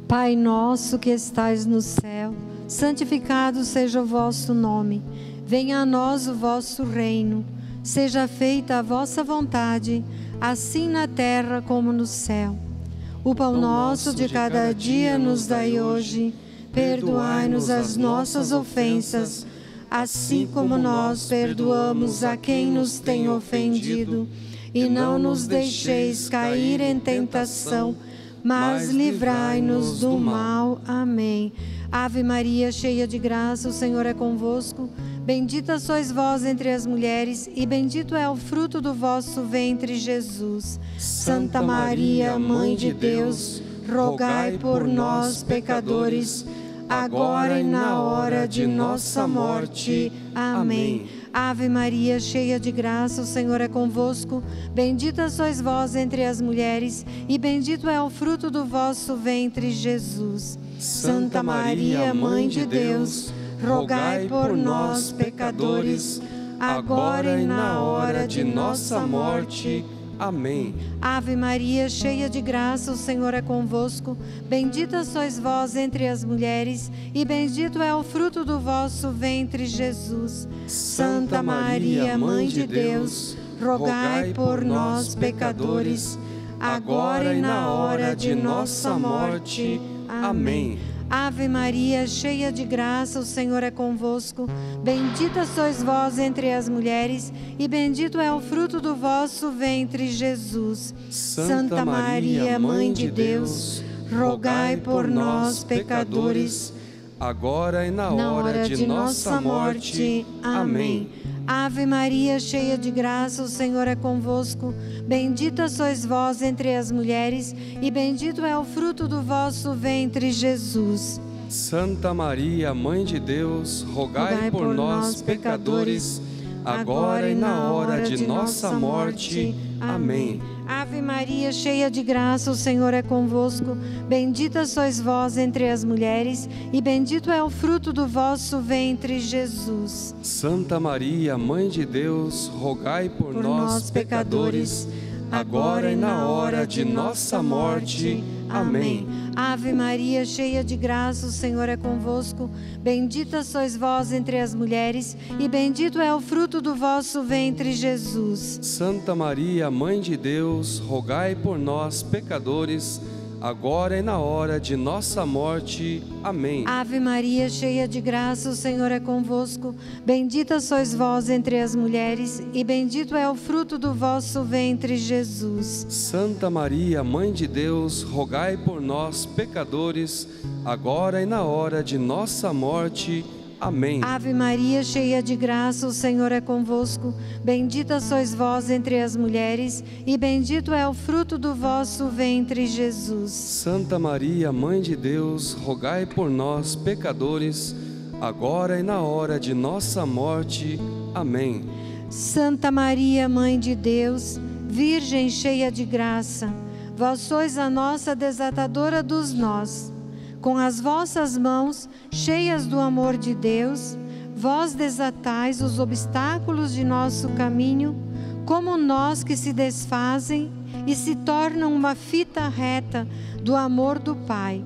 Pai nosso que estais no céu, santificado seja o vosso nome. Venha a nós o vosso reino. Seja feita a vossa vontade, assim na terra como no céu. O pão nosso de cada dia nos dai hoje. Perdoai-nos as nossas ofensas, assim como nós perdoamos a quem nos tem ofendido. E não nos deixeis cair em tentação, mas livrai-nos do mal. Amém. Ave Maria, cheia de graça, o Senhor é convosco. Bendita sois vós entre as mulheres, e bendito é o fruto do vosso ventre, Jesus. Santa Maria, Mãe de Deus, rogai por nós, pecadores, agora e na hora de nossa morte. Amém. Ave Maria, cheia de graça, o Senhor é convosco. Bendita sois vós entre as mulheres, e bendito é o fruto do vosso ventre, Jesus. Santa Maria, Mãe de Deus, rogai por nós, pecadores, agora e na hora de nossa morte. Amém. Ave Maria, cheia de graça, o Senhor é convosco. Bendita sois vós entre as mulheres, e bendito é o fruto do vosso ventre, Jesus. Santa Maria, Mãe de Deus, rogai por nós, pecadores, agora e na hora de nossa morte. Amém. Ave Maria, cheia de graça, o Senhor é convosco. Bendita sois vós entre as mulheres, e bendito é o fruto do vosso ventre, Jesus. Santa Maria, Mãe de Deus, rogai por nós, pecadores, agora e na hora de nossa morte. Amém. Ave Maria, cheia de graça, o Senhor é convosco. Bendita sois vós entre as mulheres, e bendito é o fruto do vosso ventre, Jesus. Santa Maria, Mãe de Deus, rogai por nós, pecadores, agora e na hora de nossa morte. Amém. Ave Maria, cheia de graça, o Senhor é convosco. Bendita sois vós entre as mulheres, e bendito é o fruto do vosso ventre, Jesus. Santa Maria, Mãe de Deus, rogai por nós, pecadores, agora e na hora de nossa morte. Amém. Ave Maria, cheia de graça, o Senhor é convosco. Bendita sois vós entre as mulheres, e bendito é o fruto do vosso ventre, Jesus. Santa Maria, Mãe de Deus, rogai por nós, pecadores, agora e na hora de nossa morte. Amém. Ave Maria, cheia de graça, o Senhor é convosco. Bendita sois vós entre as mulheres, e bendito é o fruto do vosso ventre, Jesus. Santa Maria, Mãe de Deus, rogai por nós, pecadores, agora e na hora de nossa morte. Amém. Ave Maria, cheia de graça, o Senhor é convosco. Bendita sois vós entre as mulheres, e bendito é o fruto do vosso ventre, Jesus. Santa Maria, Mãe de Deus, rogai por nós, pecadores, agora e na hora de nossa morte. Amém. Santa Maria, Mãe de Deus, Virgem cheia de graça, vós sois a nossa desatadora dos nós. Com as vossas mãos, cheias do amor de Deus, vós desatais os obstáculos de nosso caminho, como nós que se desfazem e se tornam uma fita reta do amor do Pai.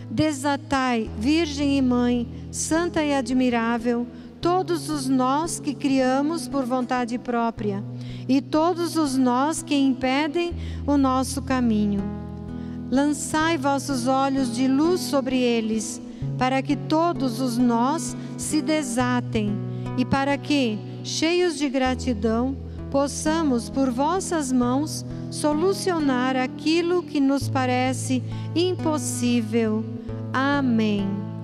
Desatai, Virgem e Mãe, santa e admirável, todos os nós que criamos por vontade própria, e todos os nós que impedem o nosso caminho. Lançai vossos olhos de luz sobre eles, para que todos os nós se desatem, e para que, cheios de gratidão, possamos, por vossas mãos, solucionar aquilo que nos parece impossível. Amém.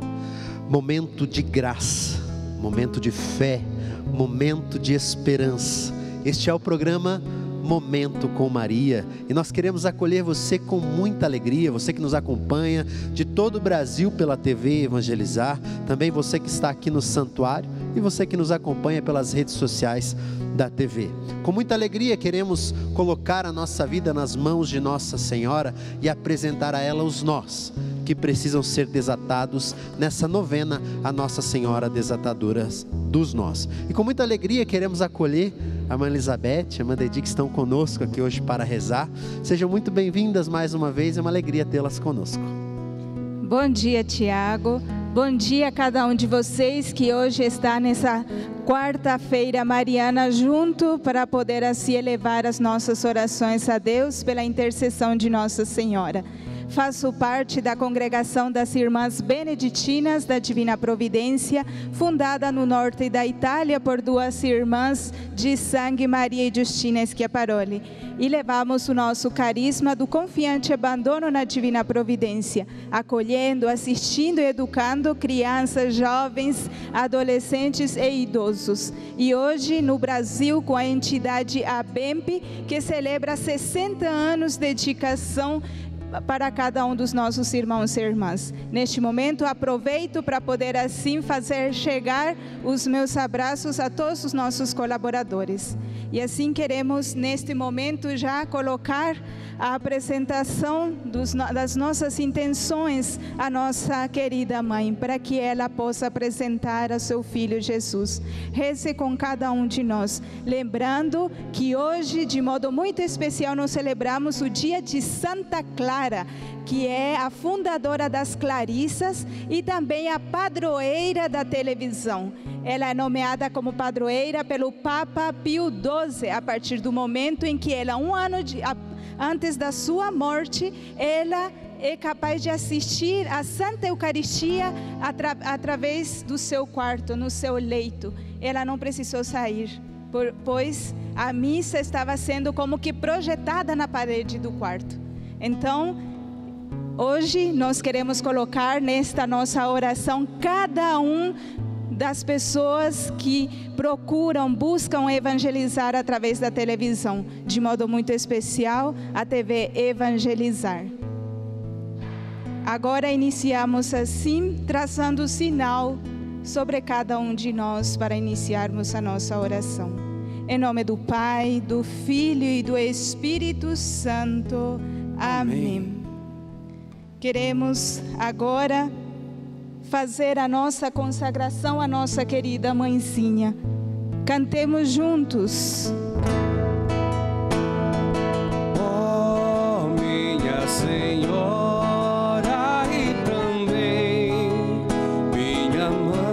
Momento de graça, momento de fé, momento de esperança. Este é o programa Momento com Maria, e nós queremos acolher você com muita alegria, você que nos acompanha de todo o Brasil pela TV Evangelizar, também você que está aqui no santuário e você que nos acompanha pelas redes sociais da TV. Com muita alegria queremos colocar a nossa vida nas mãos de Nossa Senhora e apresentar a ela os nós que precisam ser desatados nessa novena a Nossa Senhora Desatadora dos Nós. E com muita alegria queremos acolher a Mãe Elizabeth, a Mãe Dedi, que estão conosco aqui hoje para rezar. Sejam muito bem-vindas mais uma vez, é uma alegria tê-las conosco. Bom dia, Tiago. Bom dia a cada um de vocês que hoje está nessa quarta-feira mariana junto para poder assim elevar as nossas orações a Deus pela intercessão de Nossa Senhora. Faço parte da congregação das Irmãs Beneditinas da Divina Providência, fundada no norte da Itália por duas irmãs de sangue, Maria e Giustina Schiaparoli. E levamos o nosso carisma do confiante abandono na Divina Providência, acolhendo, assistindo e educando crianças, jovens, adolescentes e idosos. E hoje no Brasil com a entidade ABEMP, que celebra 60 anos de dedicação para cada um dos nossos irmãos e irmãs. Neste momento, aproveito para poder assim fazer chegar os meus abraços a todos os nossos colaboradores. E assim queremos, neste momento, já colocar a apresentação das nossas intenções à nossa querida mãe, para que ela possa apresentar a seu filho Jesus. Reze com cada um de nós, lembrando que hoje, de modo muito especial, nós celebramos o dia de Santa Clara, que é a fundadora das Clarissas e também a padroeira da televisão. Ela é nomeada como padroeira pelo Papa Pio XII, a partir do momento em que ela, antes da sua morte, ela é capaz de assistir à Santa Eucaristia através do seu quarto, no seu leito. Ela não precisou sair, pois a missa estava sendo como que projetada na parede do quarto. Então, hoje nós queremos colocar nesta nossa oração cada um das pessoas que buscam evangelizar através da televisão, de modo muito especial a TV Evangelizar. Agora iniciamos assim, traçando o sinal sobre cada um de nós para iniciarmos a nossa oração. Em nome do Pai, do Filho e do Espírito Santo. Amém. Queremos agora fazer a nossa consagração à nossa querida mãezinha. Cantemos juntos. Oh, minha Senhora e também minha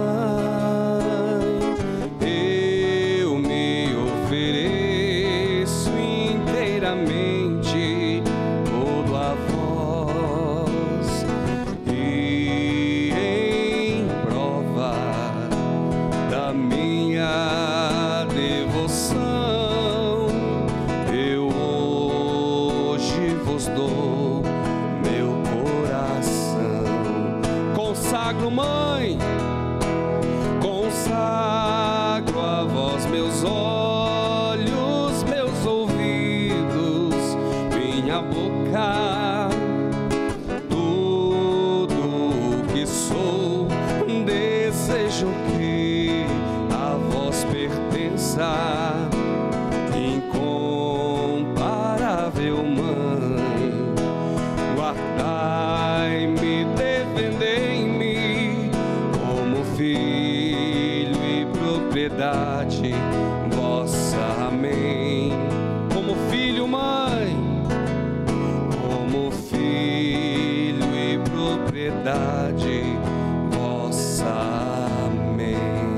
mãe, eu me ofereço inteiramente todo a vós, e em prova da minha devoção, eu hoje vos dou meu coração. Consagro, mãe, consagro a vós meus olhos, meus ouvidos, minha boca, tudo o que sou. Desejo que a vós pertença, incomparável mãe. Guardai-me, defendei-me como filho e propriedade vossa. Amém. Como filho, mãe, como filho e propriedade vossa. Amém.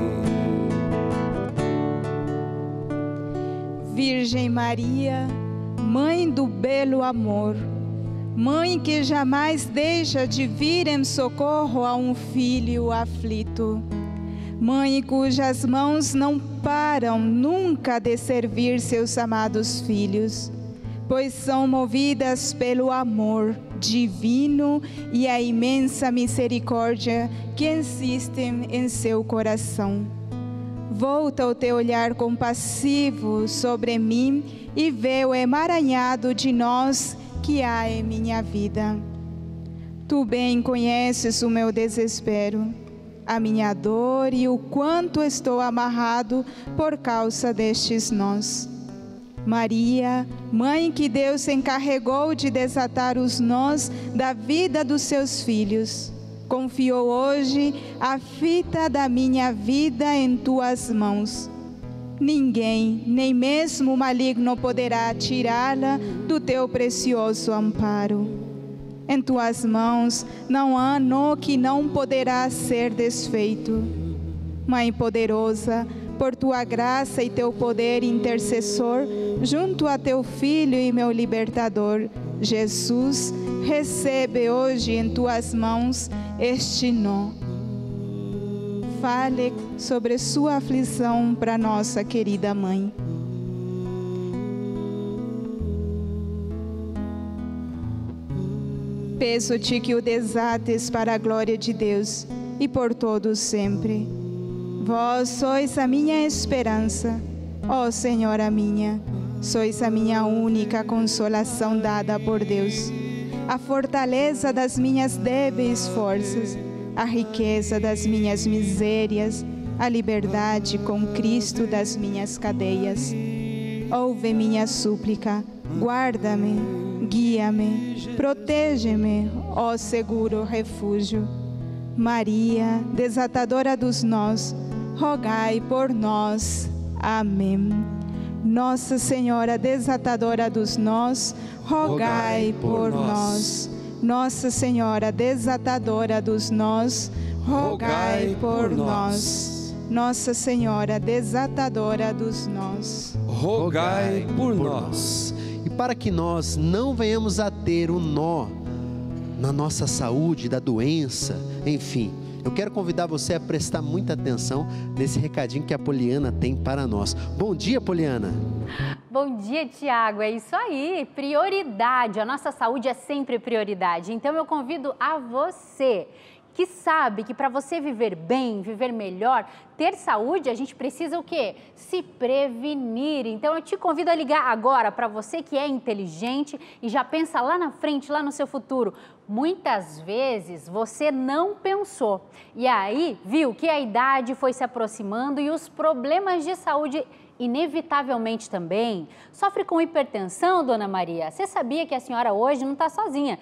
Virgem Maria, Mãe do belo amor, Mãe que jamais deixa de vir em socorro a um filho aflito, Mãe cujas mãos não param nunca de servir seus amados filhos, pois são movidas pelo amor divino e a imensa misericórdia que insistem em seu coração. Volta o teu olhar compassivo sobre mim e vê o emaranhado de nós que há em minha vida. Tu bem conheces o meu desespero, a minha dor e o quanto estou amarrado por causa destes nós. Maria, Mãe que Deus encarregou de desatar os nós da vida dos seus filhos, confiou hoje a fita da minha vida em tuas mãos. Ninguém, nem mesmo o maligno, poderá tirá-la do teu precioso amparo. Em tuas mãos não há nó que não poderá ser desfeito. Mãe poderosa, por tua graça e teu poder intercessor, junto a teu Filho e meu libertador, Jesus, recebe hoje em tuas mãos este nó. Fale sobre sua aflição para nossa querida mãe. Peço-te que o desates para a glória de Deus e por todos sempre. Vós sois a minha esperança, ó Senhora minha, sois a minha única consolação dada por Deus, a fortaleza das minhas débeis forças, a riqueza das minhas misérias, a liberdade com Cristo das minhas cadeias. Ouve minha súplica, guarda-me, guia-me, protege-me, ó seguro refúgio. Maria, desatadora dos nós, rogai por nós. Amém. Nossa Senhora, desatadora dos nós, rogai por nós. Nossa Senhora, desatadora dos nós, rogai por nós. Nossa Senhora, desatadora dos nós, rogai por nós. E para que nós não venhamos a ter um nó na nossa saúde, da doença, enfim, eu quero convidar você a prestar muita atenção nesse recadinho que a Poliana tem para nós. Bom dia, Poliana. Bom dia, Tiago. É isso aí, prioridade. A nossa saúde é sempre prioridade. Então eu convido a você que sabe que para você viver bem, viver melhor, ter saúde, a gente precisa o quê? Se prevenir. Então eu te convido a ligar agora para você que é inteligente e já pensa lá na frente, lá no seu futuro. Muitas vezes você não pensou e aí viu que a idade foi se aproximando e os problemas de saúde inevitavelmente também. Sofre com hipertensão, Dona Maria? Você sabia que a senhora hoje não está sozinha?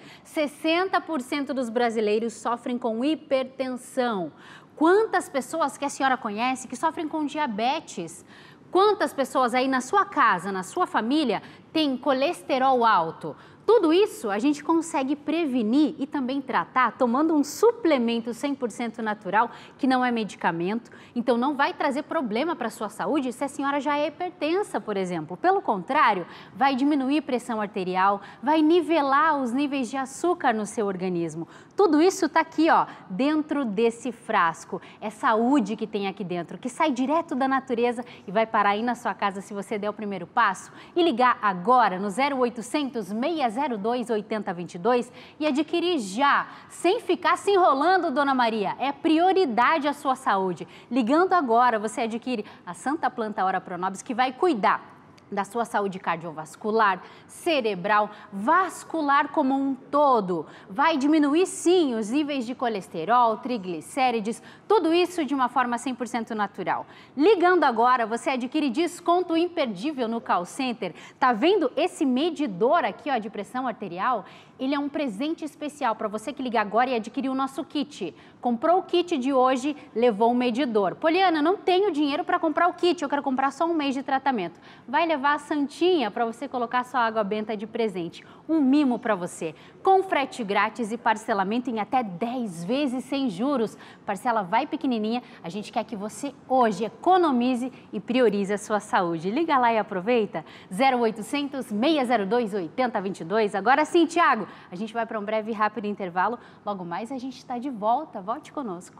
60% dos brasileiros sofrem com hipertensão. Quantas pessoas que a senhora conhece que sofrem com diabetes? Quantas pessoas aí na sua casa, na sua família, têm colesterol alto? Tudo isso a gente consegue prevenir e também tratar tomando um suplemento 100% natural, que não é medicamento. Então não vai trazer problema para a sua saúde se a senhora já é hipertensa, por exemplo. Pelo contrário, vai diminuir a pressão arterial, vai nivelar os níveis de açúcar no seu organismo. Tudo isso está aqui, ó, dentro desse frasco. É saúde que tem aqui dentro, que sai direto da natureza e vai parar aí na sua casa se você der o primeiro passo e ligar agora no 0800 602 8022 e adquirir já, sem ficar se enrolando, Dona Maria. É prioridade a sua saúde. Ligando agora, você adquire a Santa Planta Ora Pronobis, que vai cuidar da sua saúde cardiovascular, cerebral, vascular como um todo. Vai diminuir sim os níveis de colesterol, triglicérides, tudo isso de uma forma 100% natural. Ligando agora, você adquire desconto imperdível no call center. Tá vendo esse medidor aqui, ó, de pressão arterial? Ele é um presente especial para você que ligar agora e adquirir o nosso kit. Comprou o kit de hoje, levou um medidor. Poliana, não tenho dinheiro para comprar o kit, eu quero comprar só um mês de tratamento. Vai levar a Santinha para você colocar sua água benta de presente. Um mimo para você, com frete grátis e parcelamento em até 10 vezes sem juros. Parcela vai pequenininha, a gente quer que você hoje economize e priorize a sua saúde. Liga lá e aproveita, 0800 602 8022. Agora sim, Tiago, a gente vai para um breve e rápido intervalo. Logo mais a gente está de volta. Volte conosco.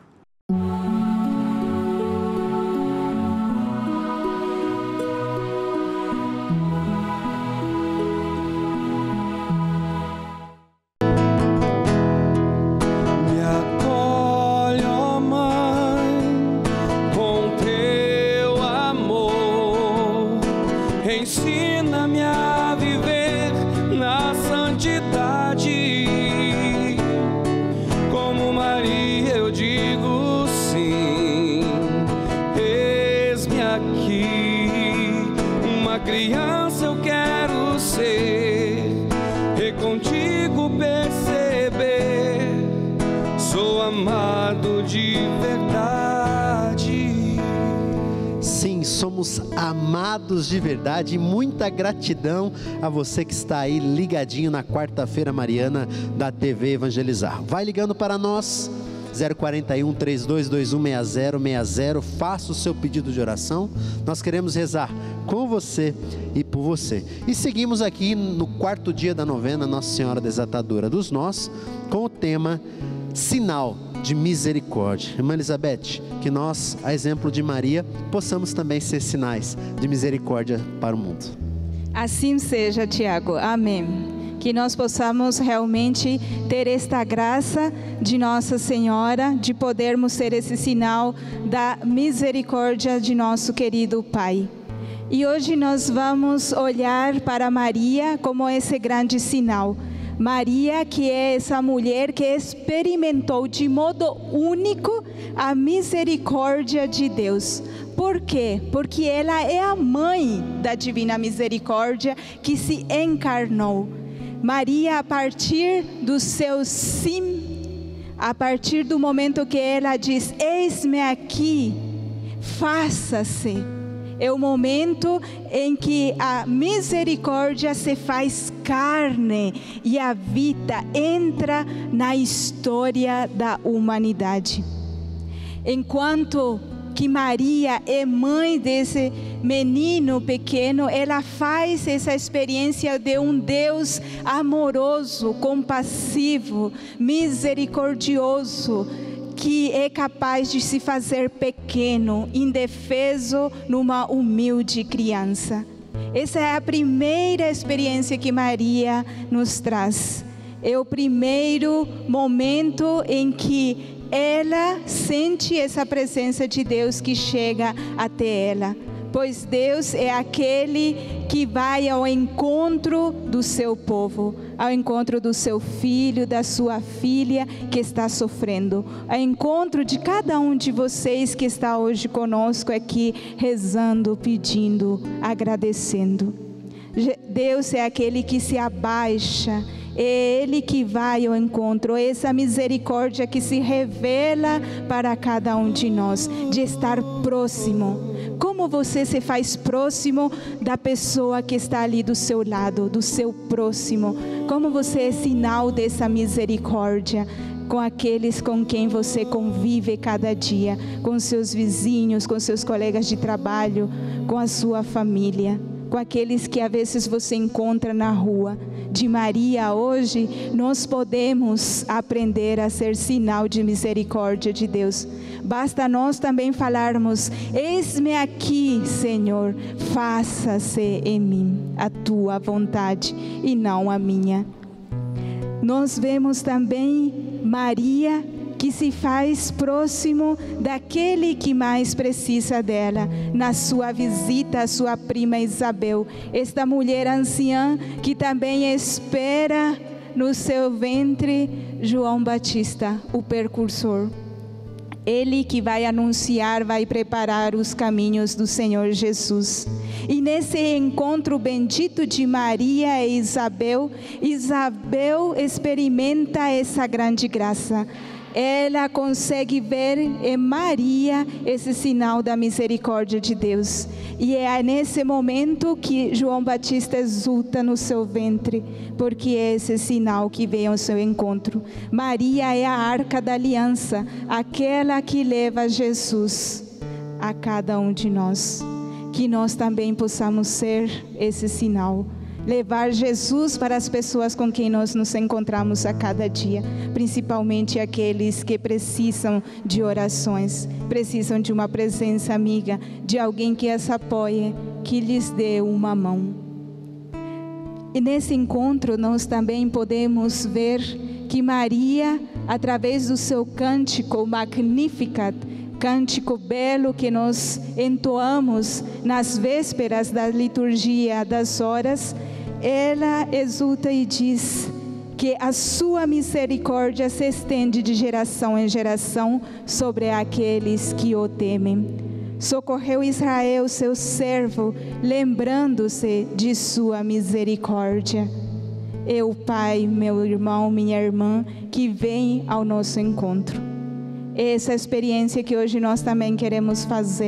Ensina-me a viver na santidade. Como Maria eu digo sim. Eis-me aqui, uma criança eu quero ser. E contigo perceber, sou amado de verdade. Sim, somos amados de verdade, e muita gratidão a você que está aí ligadinho na quarta-feira mariana da TV Evangelizar. Vai ligando para nós, 041 3221 6060, faça o seu pedido de oração, nós queremos rezar com você e por você. E seguimos aqui no quarto dia da novena Nossa Senhora Desatadora dos Nós, com o tema Sinal de Misericórdia. Irmã Elizabeth, que nós, a exemplo de Maria, possamos também ser sinais de misericórdia para o mundo. Assim seja, Tiago. Amém. Que nós possamos realmente ter esta graça de Nossa Senhora, de podermos ser esse sinal da misericórdia de nosso querido Pai. E hoje nós vamos olhar para Maria como esse grande sinal. Maria, que é essa mulher que experimentou de modo único a misericórdia de Deus. Por quê? Porque ela é a mãe da divina misericórdia que se encarnou. Maria, a partir do seu sim, a partir do momento que ela diz, eis-me aqui, faça-se, é o momento em que a misericórdia se faz carne e a vida entra na história da humanidade. Enquanto que Maria é mãe desse menino pequeno, ela faz essa experiência de um Deus amoroso, compassivo, misericordioso, que é capaz de se fazer pequeno, indefeso, numa humilde criança. Essa é a primeira experiência que Maria nos traz. É o primeiro momento em que ela sente essa presença de Deus que chega até ela. Pois Deus é aquele que vai ao encontro do seu povo, ao encontro do seu filho, da sua filha que está sofrendo, ao encontro de cada um de vocês que está hoje conosco aqui, rezando, pedindo, agradecendo. Deus é aquele que se abaixa, é Ele que vai ao encontro, essa misericórdia que se revela para cada um de nós, de estar próximo. Como você se faz próximo da pessoa que está ali do seu lado, do seu próximo? Como você é sinal dessa misericórdia com aqueles com quem você convive cada dia, com seus vizinhos, com seus colegas de trabalho, com a sua família, com aqueles que às vezes você encontra na rua? De Maria hoje, nós podemos aprender a ser sinal de misericórdia de Deus. Basta nós também falarmos, eis-me aqui, Senhor, faça-se em mim a tua vontade e não a minha. Nós vemos também Maria que se faz próximo daquele que mais precisa dela, na sua visita à sua prima Isabel, esta mulher anciã que também espera no seu ventre João Batista, o precursor. Ele que vai anunciar, vai preparar os caminhos do Senhor Jesus. E nesse encontro bendito de Maria e Isabel, Isabel experimenta essa grande graça. Ela consegue ver em Maria esse sinal da misericórdia de Deus. E é nesse momento que João Batista exulta no seu ventre, porque é esse sinal que vem ao seu encontro. Maria é a arca da aliança, aquela que leva Jesus a cada um de nós. Que nós também possamos ser esse sinal. Levar Jesus para as pessoas com quem nós nos encontramos a cada dia, principalmente aqueles que precisam de orações, precisam de uma presença amiga, de alguém que as apoie, que lhes dê uma mão. E nesse encontro nós também podemos ver que Maria, através do seu cântico Magnificat, cântico belo que nós entoamos nas vésperas da liturgia das horas, ela exulta e diz que a sua misericórdia se estende de geração em geração sobre aqueles que o temem. Socorreu Israel, seu servo, lembrando-se de sua misericórdia. É o Pai, meu irmão, minha irmã, que vem ao nosso encontro. Essa experiência que hoje nós também queremos fazer,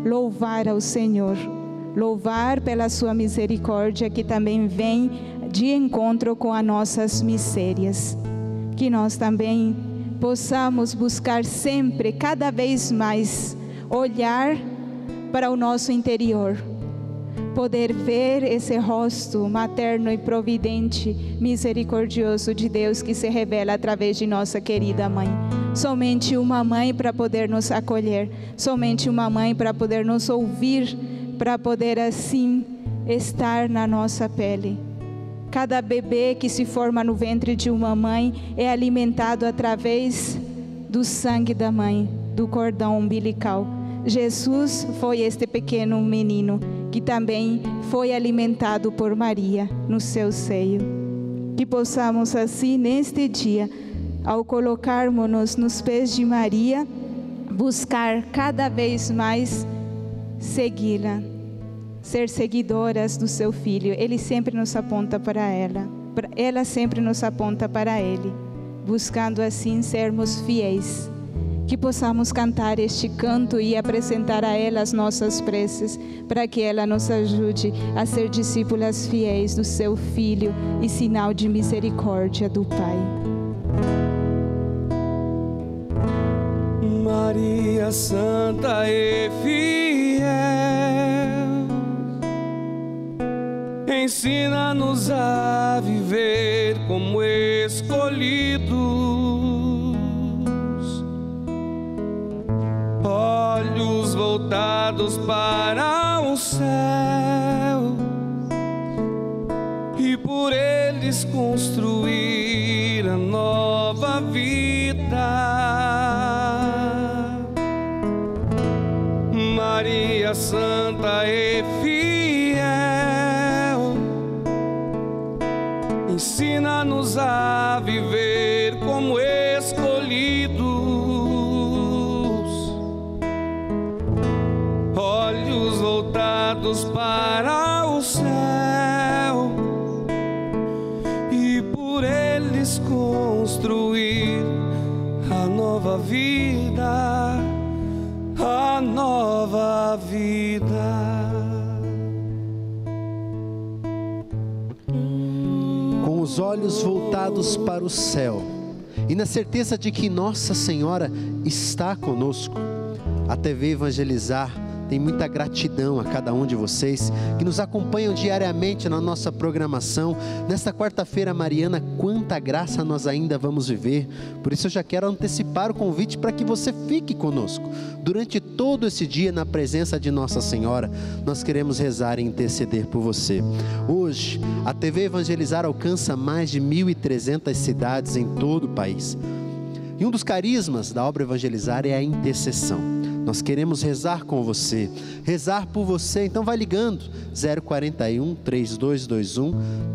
louvar ao Senhor. Louvar pela sua misericórdia que também vem de encontro com as nossas misérias. Que nós também possamos buscar sempre, cada vez mais, olhar para o nosso interior. Poder ver esse rosto materno e providente, misericordioso de Deus que se revela através de nossa querida mãe. Somente uma mãe para poder nos acolher, somente uma mãe para poder nos ouvir, para poder assim estar na nossa pele. Cada bebê que se forma no ventre de uma mãe é alimentado através do sangue da mãe, do cordão umbilical. Jesus foi este pequeno menino que também foi alimentado por Maria no seu seio. Que possamos assim neste dia, ao colocarmos-nos nos pés de Maria, buscar cada vez mais segui-la, ser seguidoras do seu Filho. Ele sempre nos aponta para ela sempre nos aponta para Ele, buscando assim sermos fiéis. Que possamos cantar este canto e apresentar a ela as nossas preces, para que ela nos ajude a ser discípulas fiéis do seu Filho e sinal de misericórdia do Pai. Maria Santa e fiel, ensina-nos a viver como escolhidos, olhos voltados para o céu, e por eles construir a nova vida. Maria Santa e fiel, ensina-nos a viver como escolhidos, olhos voltados para o céu, e por eles construir a nova vida, a nova vida. Com os olhos voltados para o céu e na certeza de que Nossa Senhora está conosco, a TV Evangelizar tem muita gratidão a cada um de vocês que nos acompanham diariamente na nossa programação. Nesta quarta-feira mariana, quanta graça nós ainda vamos viver. Por isso eu já quero antecipar o convite para que você fique conosco. Durante todo esse dia, na presença de Nossa Senhora, nós queremos rezar e interceder por você. Hoje, a TV Evangelizar alcança mais de 1.300 cidades em todo o país. E um dos carismas da obra Evangelizar é a intercessão. Nós queremos rezar com você, rezar por você. Então vai ligando, 041 3221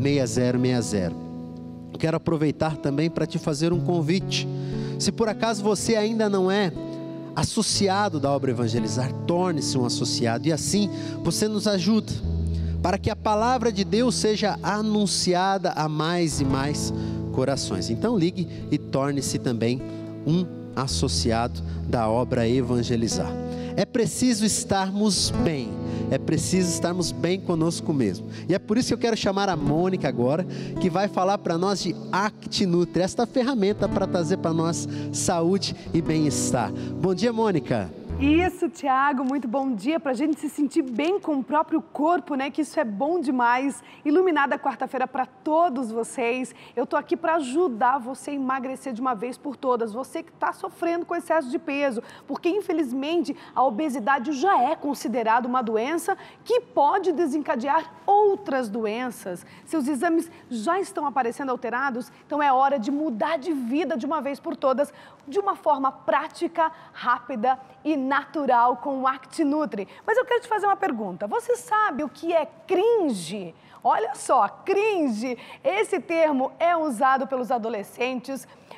6060. Quero aproveitar também para te fazer um convite. Se por acaso você ainda não é associado da obra Evangelizar, torne-se um associado, e assim você nos ajuda para que a palavra de Deus seja anunciada a mais e mais corações. Então ligue e torne-se também um associado da obra Evangelizar. É preciso estarmos bem, é preciso estarmos bem conosco mesmo. E é por isso que eu quero chamar a Mônica agora, que vai falar para nós de ActiNutri, esta ferramenta para trazer para nós saúde e bem-estar. Bom dia, Mônica. Isso, Tiago, muito bom dia, para a gente se sentir bem com o próprio corpo, né, que isso é bom demais. Iluminada quarta-feira para todos vocês. Eu estou aqui para ajudar você a emagrecer de uma vez por todas, você que está sofrendo com excesso de peso, porque infelizmente a obesidade já é considerada uma doença que pode desencadear outras doenças. Seus exames já estão aparecendo alterados, então é hora de mudar de vida de uma vez por todas, de uma forma prática, rápida e natural com o ActiNutri. Mas eu quero te fazer uma pergunta. Você sabe o que é cringe? Olha só, cringe, esse termo é usado pelos adolescentes,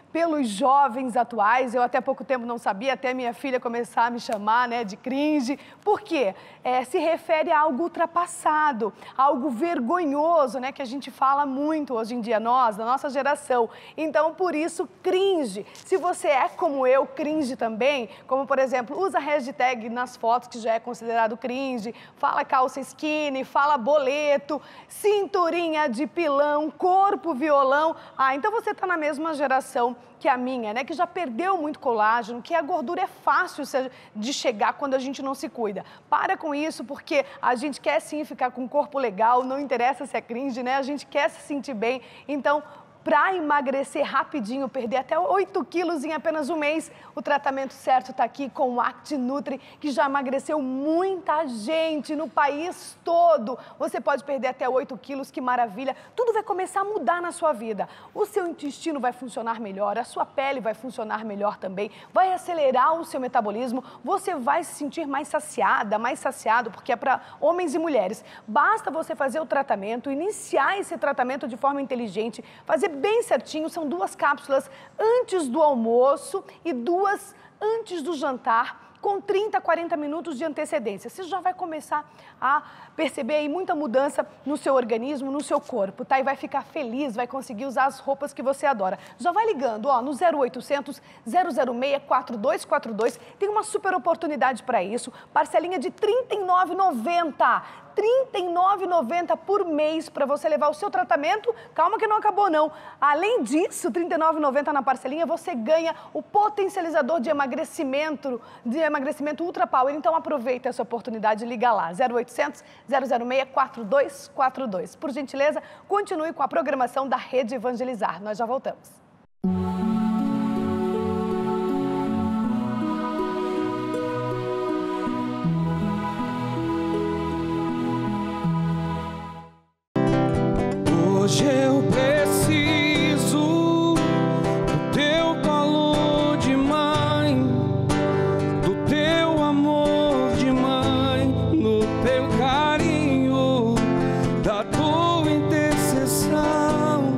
pelos jovens atuais. Eu até pouco tempo não sabia, até minha filha começar a me chamar, né, de cringe. Por quê? Se refere a algo ultrapassado, algo vergonhoso, né, que a gente fala muito hoje em dia, nós, da nossa geração. Então, por isso, cringe. Se você é como eu, cringe também, como, por exemplo, usa hashtag nas fotos, que já é considerado cringe, fala calça skinny, fala boleto, cinturinha de pilão, corpo violão. Então você está na mesma geração que a minha, né? Que já perdeu muito colágeno, que a gordura é fácil de chegar quando a gente não se cuida. Para com isso, porque a gente quer sim ficar com um corpo legal, não interessa se é cringe, né? A gente quer se sentir bem. Então, para emagrecer rapidinho, perder até 8 quilos em apenas um mês, o tratamento certo está aqui com o ActiNutri, que já emagreceu muita gente no país todo. Você pode perder até 8 quilos, que maravilha. Tudo vai começar a mudar na sua vida. O seu intestino vai funcionar melhor, a sua pele vai funcionar melhor também, vai acelerar o seu metabolismo, você vai se sentir mais saciada, mais saciado, porque é para homens e mulheres. Basta você fazer o tratamento, iniciar esse tratamento de forma inteligente, fazer bem certinho, são 2 cápsulas antes do almoço e 2 antes do jantar, com 30 a 40 minutos de antecedência. Você já vai começar a perceber aí muita mudança no seu organismo, no seu corpo, tá? E vai ficar feliz, vai conseguir usar as roupas que você adora. Já vai ligando, ó, no 0800 006 4242. Tem uma super oportunidade para isso. Parcelinha de R$ 39,90. R$ 39,90 por mês para você levar o seu tratamento. Calma que não acabou não. Além disso, R$ 39,90 na parcelinha, você ganha o potencializador de emagrecimento Ultra Power. Então aproveita essa oportunidade e liga lá, 0800 006 4242. Por gentileza, continue com a programação da Rede Evangelizar. Nós já voltamos. Hoje eu preciso do teu calor de mãe, do teu amor de mãe, no teu carinho, da tua intercessão.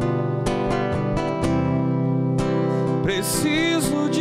Preciso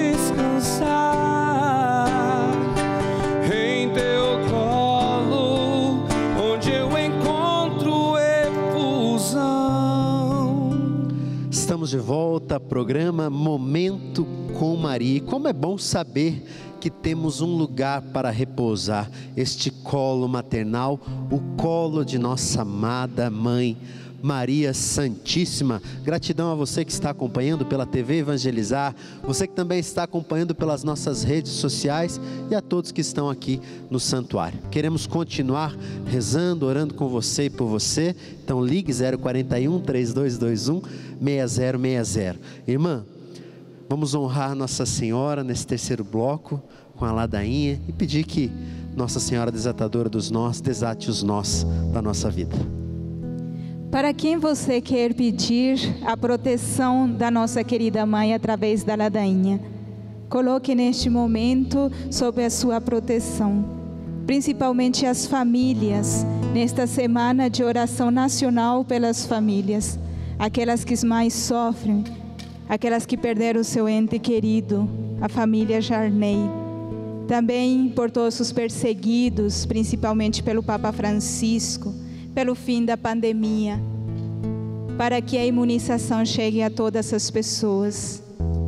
descansar em teu colo, onde eu encontro efusão. Estamos de volta, programa Momento com Maria. E como é bom saber que temos um lugar para repousar, este colo maternal, o colo de nossa amada mãe, Maria Santíssima. Gratidão a você que está acompanhando pela TV Evangelizar, você que também está acompanhando pelas nossas redes sociais e a todos que estão aqui no santuário. Queremos continuar rezando, orando com você e por você. Então ligue 041 3221 6060. Irmã, vamos honrar Nossa Senhora nesse terceiro bloco com a ladainha e pedir que Nossa Senhora Desatadora dos Nós desate os nós da nossa vida. Para quem você quer pedir a proteção da nossa querida mãe através da ladainha, coloque neste momento sob a sua proteção, principalmente as famílias, nesta semana de oração nacional pelas famílias, aquelas que mais sofrem, aquelas que perderam o seu ente querido, a família Jarney. Também por todos os perseguidos, principalmente pelo Papa Francisco, pelo fim da pandemia, para que a imunização chegue a todas as pessoas.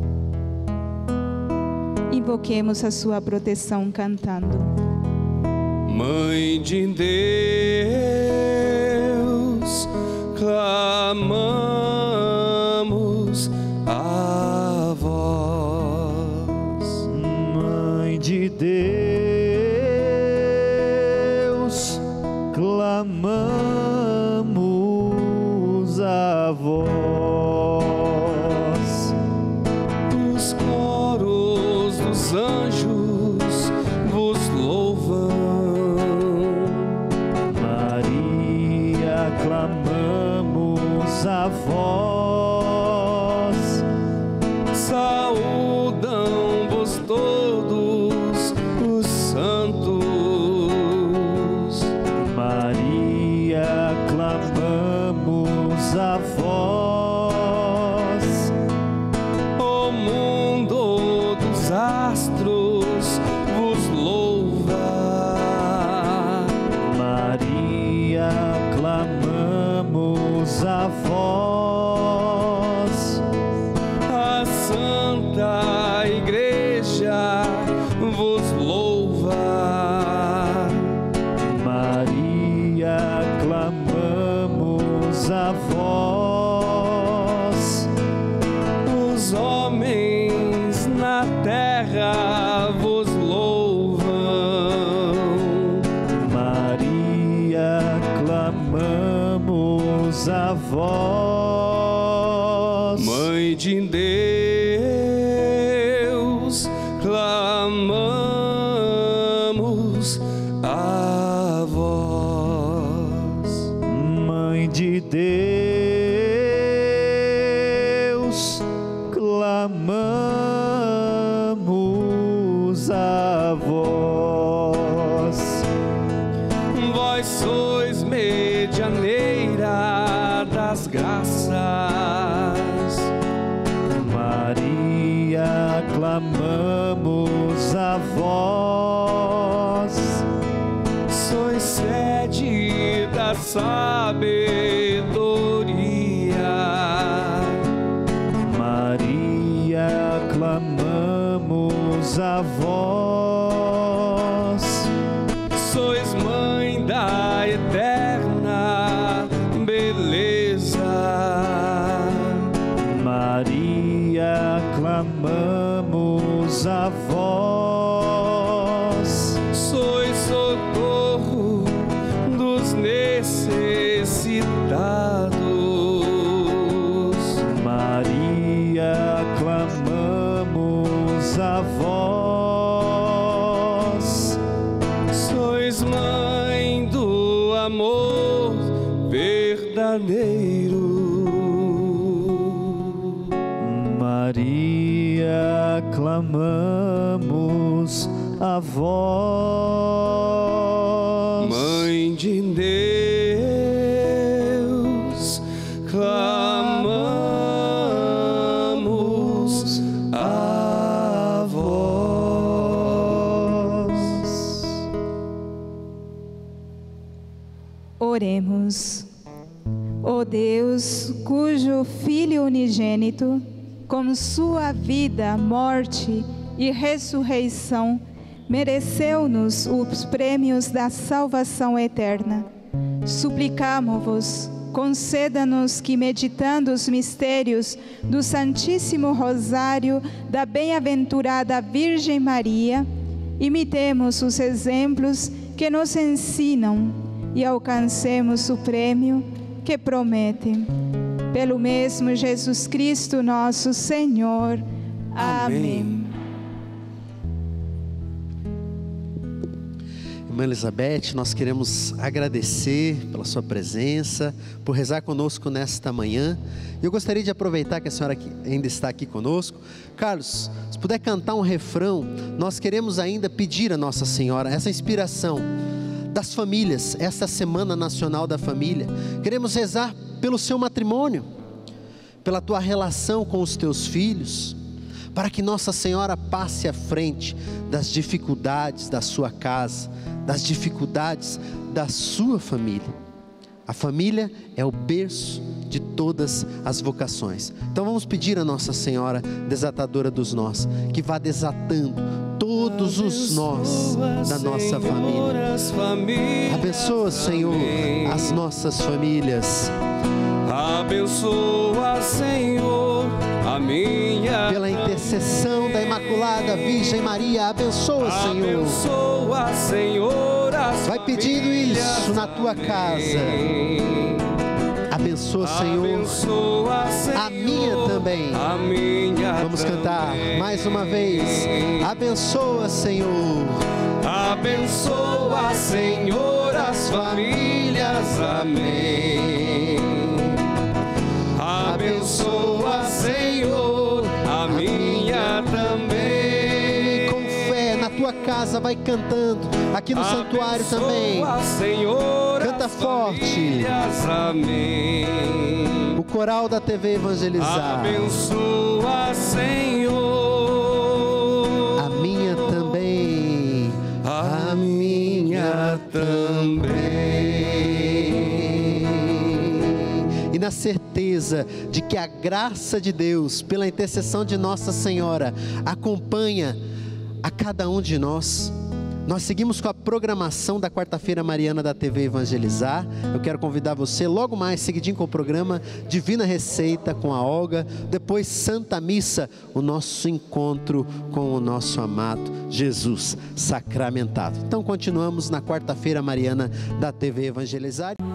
Invoquemos a sua proteção cantando. Mãe de Deus, clamamos a vós. Mãe de Deus, clamamos a vós. Os coros dos anjos vos louvam. Maria, clamamos a vós. Saúdam-vos todos os santos. Maria, clamamos a vós. Ó a vós. Mãe de Deus, clamamos a vós. Vós sois medianeira das graças, Maria, clamamos a vós. sois sede da sabedoria, Maria, clamamos a vós. sois mãe da eterna beleza, Maria, clamamos a vós. sois socorro dos necessitados, Maria, clamamos a vós. sois mãe do amor verdadeiro, Maria, clamamos a vós. Mãe de Deus, clamamos a vós. Oremos. Ó Deus, cujo Filho unigênito, com sua vida, morte e ressurreição, mereceu-nos os prêmios da salvação eterna. Suplicamo-vos, conceda-nos que, meditando os mistérios do Santíssimo Rosário da Bem-aventurada Virgem Maria, imitemos os exemplos que nos ensinam e alcancemos o prêmio que promete. Pelo mesmo Jesus Cristo, nosso Senhor. Amém. Irmã Elizabeth, nós queremos agradecer pela sua presença, por rezar conosco nesta manhã. Eu gostaria de aproveitar que a senhora ainda está aqui conosco. Carlos, se puder cantar um refrão, nós queremos ainda pedir a Nossa Senhora essa inspiração das famílias, esta Semana Nacional da Família. Queremos rezar pelo seu matrimônio, pela tua relação com os teus filhos, para que Nossa Senhora passe à frente das dificuldades da sua casa, das dificuldades da sua família. A família é o berço de todas as vocações. Então vamos pedir a Nossa Senhora, desatadora dos nós, que vá desatando todos os nós da nossa família. Abençoa, Senhor, as nossas famílias. Abençoa, Senhor, a minha. Pela intercessão da Imaculada Virgem Maria, abençoa, Senhor. Abençoa, Senhor, as vai pedindo isso na tua casa. Abençoa, Senhor, abençoa, Senhor, a minha também. A minha vamos cantar também. Mais uma vez. Abençoa, Senhor. Abençoa, Senhor, as famílias. Amém. Abençoa, Senhor, a minha também. Com fé na tua casa, vai cantando. Aqui no santuário também. Senhor, canta forte. Famílias, amém. O coral da TV Evangelizar. Abençoa, Senhor, a minha também. A minha também. E na certeza de que a graça de Deus, pela intercessão de Nossa Senhora, acompanha a cada um de nós. Nós seguimos com a programação da quarta-feira mariana da TV Evangelizar. Eu quero convidar você logo mais, seguidinho com o programa Divina Receita com a Olga. Depois Santa Missa, o nosso encontro com o nosso amado Jesus sacramentado. Então continuamos na quarta-feira mariana da TV Evangelizar.